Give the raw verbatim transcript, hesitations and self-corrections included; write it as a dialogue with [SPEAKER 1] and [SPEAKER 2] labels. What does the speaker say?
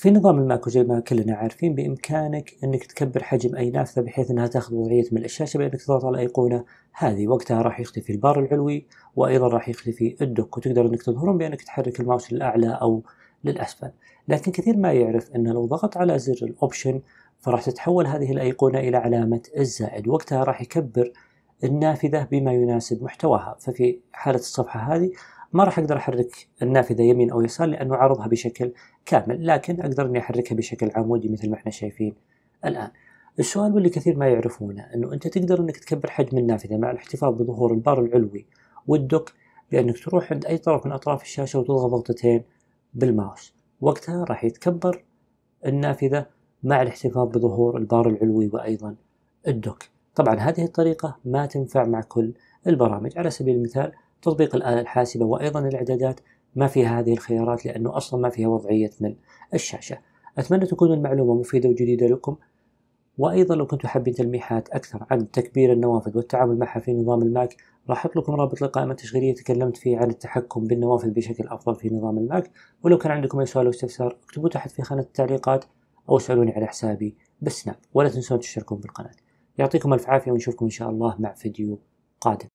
[SPEAKER 1] في نظام الماك وزي ما كلنا عارفين بإمكانك أنك تكبر حجم أي نافذة بحيث أنها تأخذ وضعية من الشاشة بأنك تضغط على الأيقونة هذه، وقتها راح يختفي البار العلوي وأيضا راح يختفي الدوك، وتقدر أنك تظهرهم بأنك تحرك الماوس للأعلى أو للأسفل. لكن كثير ما يعرف أن لو ضغط على زر الأوبشن فراح تتحول هذه الأيقونة إلى علامة الزائد، وقتها راح يكبر النافذة بما يناسب محتواها. ففي حالة الصفحة هذه ما راح أقدر أحرك النافذة يمين أو يسار لأنه عرضها بشكل كامل، لكن أقدر إني أحركها بشكل عمودي مثل ما إحنا شايفين الآن. السؤال واللي كثير ما يعرفونه إنه أنت تقدر إنك تكبر حجم النافذة مع الاحتفاظ بظهور البار العلوي والدوك بأنك تروح عند أي طرف من أطراف الشاشة وتضغط ضغطتين بالماوس، وقتها راح يتكبر النافذة مع الاحتفاظ بظهور البار العلوي وأيضا الدوك. طبعا هذه الطريقة ما تنفع مع كل البرامج. على سبيل المثال تطبيق الآلة الحاسبة وأيضا الإعدادات ما فيها هذه الخيارات لأنه أصلا ما فيها وضعية من الشاشة. أتمنى تكون المعلومة مفيدة وجديدة لكم، وأيضا لو كنتم حابين تلميحات أكثر عن تكبير النوافذ والتعامل معها في نظام الماك راح أحط لكم رابط لقائمة تشغيلية تكلمت فيه عن التحكم بالنوافذ بشكل أفضل في نظام الماك. ولو كان عندكم أي سؤال أو استفسار اكتبوه تحت في خانة التعليقات أو اسألوني على حسابي بسناب، ولا تنسون تشتركون بالقناة. يعطيكم ألف عافية ونشوفكم إن شاء الله مع فيديو قادم.